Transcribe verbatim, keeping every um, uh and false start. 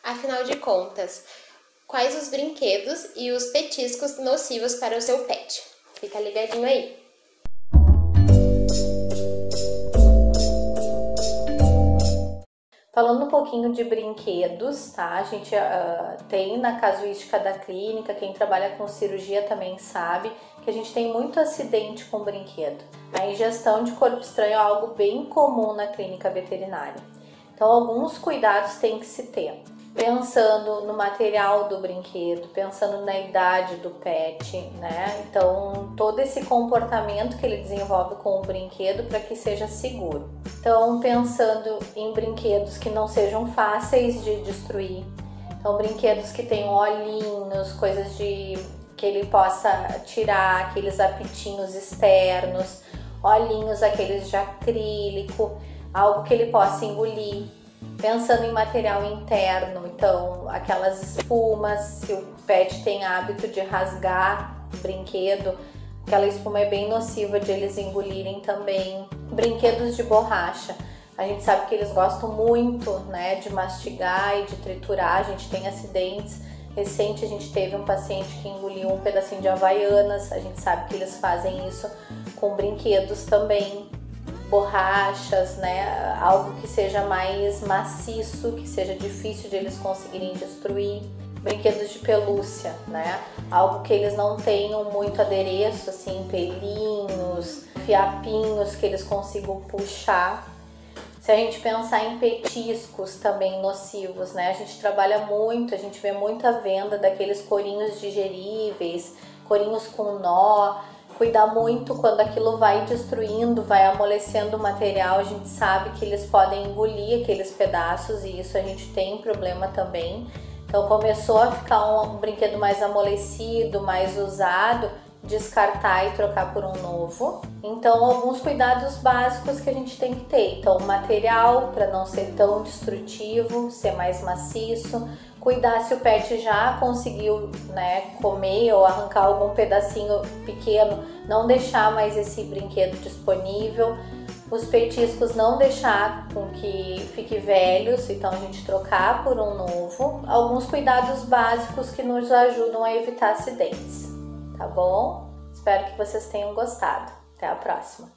Afinal de contas, quais os brinquedos e os petiscos nocivos para o seu pet? Fica ligadinho aí! Falando um pouquinho de brinquedos, tá? A gente uh, tem na casuística da clínica, quem trabalha com cirurgia também sabe que a gente tem muito acidente com brinquedo. A ingestão de corpo estranho é algo bem comum na clínica veterinária. Então, alguns cuidados tem que se ter. Pensando no material do brinquedo, pensando na idade do pet, né? Então, todo esse comportamento que ele desenvolve com o brinquedo para que seja seguro. Então, pensando em brinquedos que não sejam fáceis de destruir. Então, brinquedos que tenham olhinhos, coisas de que ele possa tirar, aqueles apitinhos externos, olhinhos aqueles de acrílico, algo que ele possa engolir. Pensando em material interno, então aquelas espumas, se o pet tem hábito de rasgar o brinquedo, aquela espuma é bem nociva de eles engolirem também. Brinquedos de borracha, a gente sabe que eles gostam muito, né, de mastigar e de triturar, a gente tem acidentes. Recente a gente teve um paciente que engoliu um pedacinho de Havaianas, a gente sabe que eles fazem isso com brinquedos também. Borrachas, né? Algo que seja mais maciço, que seja difícil de eles conseguirem destruir. Brinquedos de pelúcia, né? Algo que eles não tenham muito adereço, assim, pelinhos, fiapinhos que eles consigam puxar. Se a gente pensar em petiscos também nocivos, né? A gente trabalha muito, a gente vê muita venda daqueles corinhos digeríveis, corinhos com nó. Cuidar muito quando aquilo vai destruindo, vai amolecendo o material, a gente sabe que eles podem engolir aqueles pedaços e isso a gente tem problema também. Então começou a ficar um, um brinquedo mais amolecido, mais usado, descartar e trocar por um novo. Então alguns cuidados básicos que a gente tem que ter. Então o material para não ser tão destrutivo, ser mais maciço. Cuidar se o pet já conseguiu, né, comer ou arrancar algum pedacinho pequeno, não deixar mais esse brinquedo disponível. Os petiscos não deixar com que fique velhos, então a gente trocar por um novo. Alguns cuidados básicos que nos ajudam a evitar acidentes, tá bom? Espero que vocês tenham gostado. Até a próxima!